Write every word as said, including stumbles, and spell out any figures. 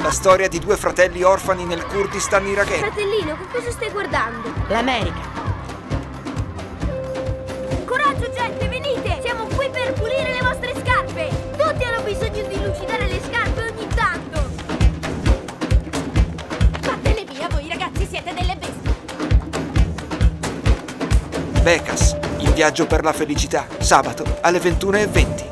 la storia di due fratelli orfani nel Kurdistan iracheno. Fratellino, che cosa stai guardando? L'America. Coraggio, gente, venite! Siamo qui per pulire le vostre scarpe! Tutti hanno bisogno di lucidare le scarpe ogni tanto! Fatele via, voi ragazzi siete delle bestie! Bekas, il viaggio per la felicità, sabato alle ventuno e venti.